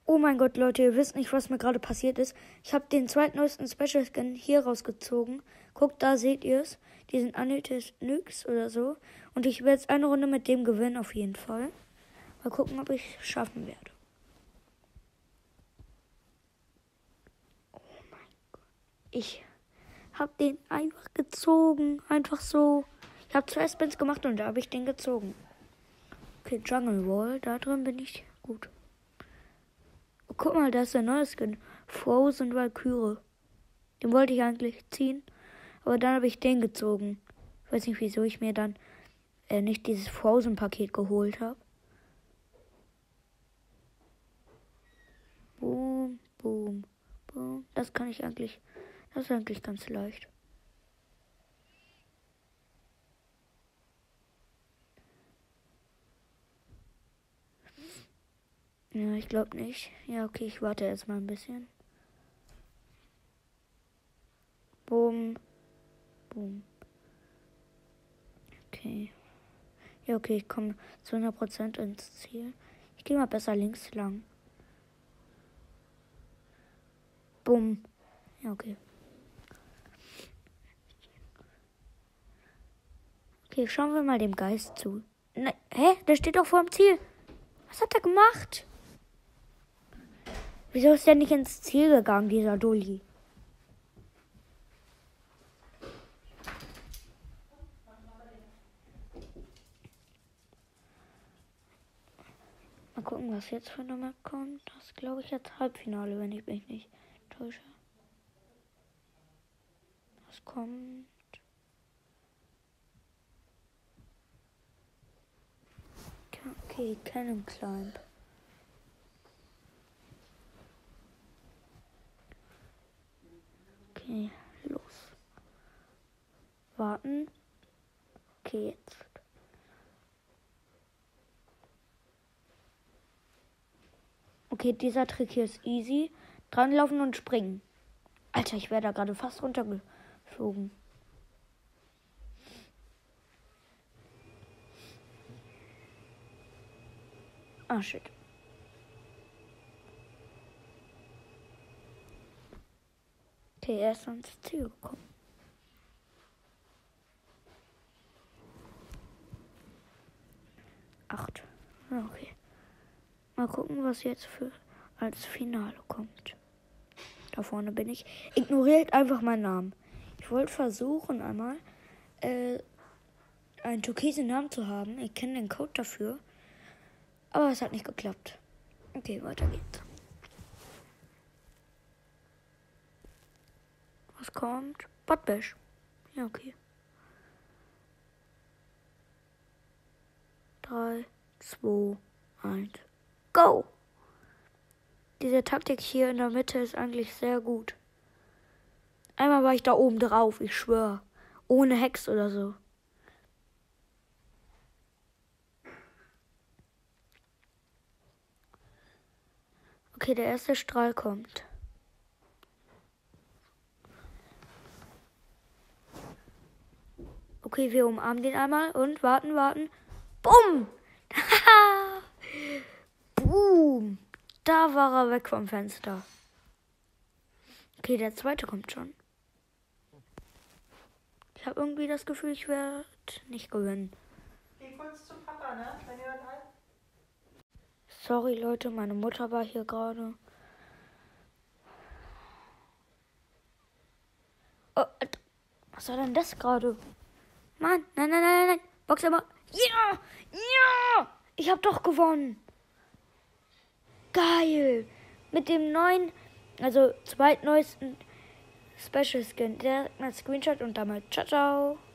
Oh mein Gott, Leute, ihr wisst nicht, was mir gerade passiert ist. Ich habe den zweitneuesten Special Skin hier rausgezogen. Guckt, da seht ihr es. Die sind Anytis Nyx oder so. Und ich werde jetzt eine Runde mit dem gewinnen, auf jeden Fall. Mal gucken, ob ich es schaffen werde. Oh mein Gott. Ich habe den einfach gezogen. Einfach so. Ich habe 2 Spins gemacht und da habe ich den gezogen. Okay, Jungle Wall. Da drin bin ich gut. Oh, guck mal, da ist der neue Skin. Frozen Valkyrie. Den wollte ich eigentlich ziehen. Aber dann habe ich den gezogen. Ich weiß nicht, wieso ich mir dann nicht dieses Frozen-Paket geholt habe. Boom, boom, boom. Das ist eigentlich ganz leicht. Ja, ich glaube nicht. Ja, okay, ich warte jetzt mal ein bisschen. Boom, boom. Okay. Ja, okay, ich komme zu 100% ins Ziel. Ich gehe mal besser links lang. Bumm. Ja, okay. Okay, schauen wir mal dem Geist zu. Nein, hä? Der steht doch vor dem Ziel. Was hat er gemacht? Wieso ist der nicht ins Ziel gegangen, dieser Dulli? Mal gucken, was jetzt für eine Map kommt. Das glaube ich jetzt Halbfinale, wenn ich mich nicht täusche. Was kommt? Okay, Cannon Climb. Okay, los. Warten. Okay, jetzt. Okay, dieser Trick hier ist easy. Dranlaufen und springen. Alter, ich wäre da gerade fast runtergeflogen. Ah, shit. Okay, er ist ans Ziel gekommen. Acht. Okay. Mal gucken, was jetzt als Finale kommt. Da vorne bin ich. Ignoriert einfach meinen Namen. Ich wollte versuchen einmal einen türkisen Namen zu haben. Ich kenne den Code dafür. Aber es hat nicht geklappt. Okay, weiter geht's. Was kommt? Botbash. Ja, okay. 3, 2, 1, go! Diese Taktik hier in der Mitte ist eigentlich sehr gut. Einmal war ich da oben drauf, ich schwöre. Ohne Hex oder so. Okay, der erste Strahl kommt. Okay, wir umarmen den einmal und warten. Bumm! Boom! Da war er weg vom Fenster. Okay, der zweite kommt schon. Ich habe irgendwie das Gefühl, ich werde nicht gewinnen. Geh kurz zu Papa, ne? Wenn ihr dann halt. Sorry, Leute, meine Mutter war hier gerade. Oh, was war denn das gerade? Mann, nein. Box aber. Ja! Ich habe doch gewonnen. Geil. Mit dem neuen, also zweitneuesten Special Skin. Der hat einen Screenshot und damit ciao.